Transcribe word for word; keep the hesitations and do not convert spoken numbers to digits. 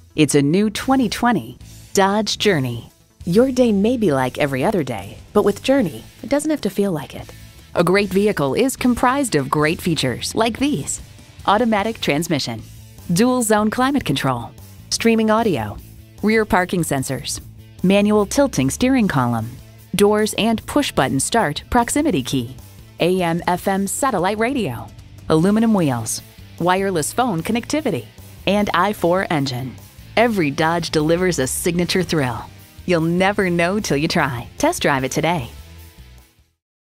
It's a new twenty twenty Dodge Journey. Your day may be like every other day, but with Journey, it doesn't have to feel like it. A great vehicle is comprised of great features like these: automatic transmission, dual zone climate control, streaming audio, rear parking sensors, manual tilting steering column, doors and push-button start proximity key, A M F M satellite radio, aluminum wheels, wireless phone connectivity, and I four engine. Every Dodge delivers a signature thrill. You'll never know till you try. Test drive it today.